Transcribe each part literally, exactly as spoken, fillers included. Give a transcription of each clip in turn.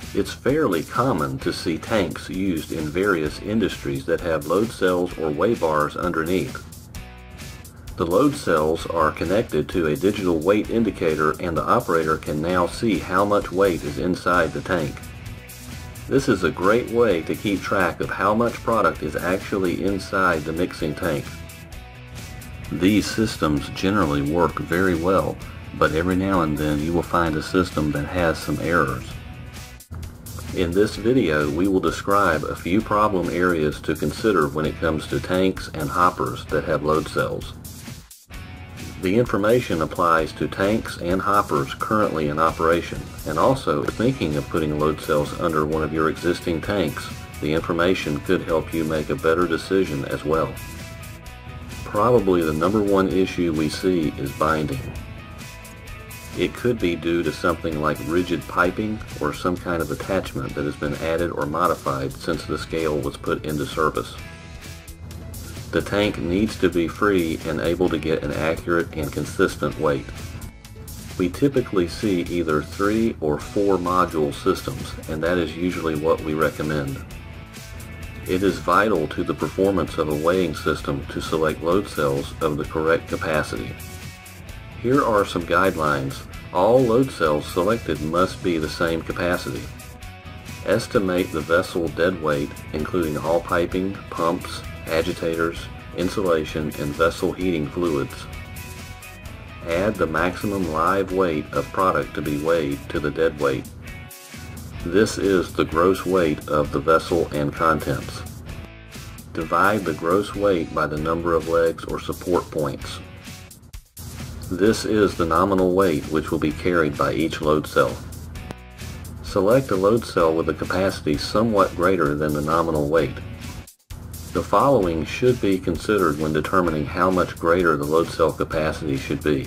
It's fairly common to see tanks used in various industries that have load cells or weigh bars underneath. The load cells are connected to a digital weight indicator, and the operator can now see how much weight is inside the tank. This is a great way to keep track of how much product is actually inside the mixing tank. These systems generally work very well, but every now and then you will find a system that has some errors. In this video, we will describe a few problem areas to consider when it comes to tanks and hoppers that have load cells. The information applies to tanks and hoppers currently in operation, and also if thinking of putting load cells under one of your existing tanks, the information could help you make a better decision as well. Probably the number one issue we see is binding. It could be due to something like rigid piping or some kind of attachment that has been added or modified since the scale was put into service. The tank needs to be free and able to get an accurate and consistent weight. We typically see either three or four module systems, and that is usually what we recommend. It is vital to the performance of a weighing system to select load cells of the correct capacity. Here are some guidelines. All load cells selected must be the same capacity. Estimate the vessel dead weight, including all piping, pumps, agitators, insulation, and vessel heating fluids. Add the maximum live weight of product to be weighed to the dead weight. This is the gross weight of the vessel and contents. Divide the gross weight by the number of legs or support points. This is the nominal weight which will be carried by each load cell. Select a load cell with a capacity somewhat greater than the nominal weight. The following should be considered when determining how much greater the load cell capacity should be.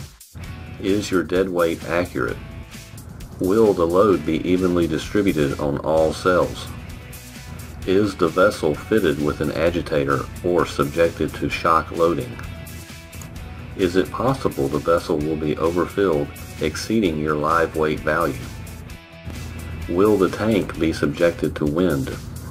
Is your dead weight accurate? Will the load be evenly distributed on all cells? Is the vessel fitted with an agitator or subjected to shock loading? Is it possible the vessel will be overfilled, exceeding your live weight value? Will the tank be subjected to wind?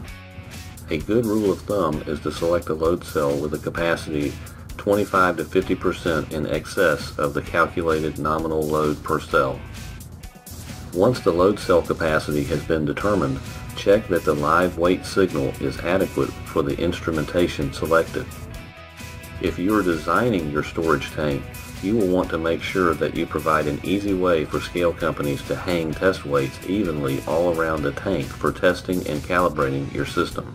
A good rule of thumb is to select a load cell with a capacity twenty-five to fifty percent in excess of the calculated nominal load per cell. Once the load cell capacity has been determined, check that the live weight signal is adequate for the instrumentation selected. If you are designing your storage tank, you will want to make sure that you provide an easy way for scale companies to hang test weights evenly all around the tank for testing and calibrating your system.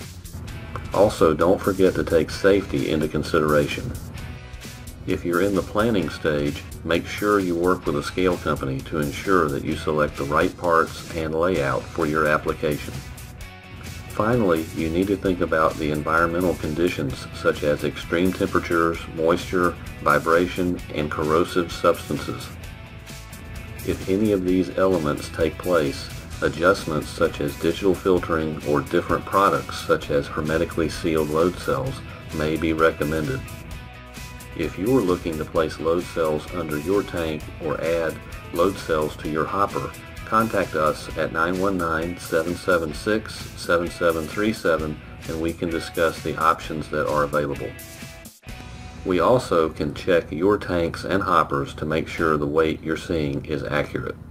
Also, don't forget to take safety into consideration. If you're in the planning stage, make sure you work with a scale company to ensure that you select the right parts and layout for your application. Finally, you need to think about the environmental conditions such as extreme temperatures, moisture, vibration, and corrosive substances. If any of these elements take place, adjustments such as digital filtering or different products such as hermetically sealed load cells may be recommended. If you are looking to place load cells under your tank or add load cells to your hopper, contact us at nine one nine, seven seven six, seven seven three seven and we can discuss the options that are available. We also can check your tanks and hoppers to make sure the weight you're seeing is accurate.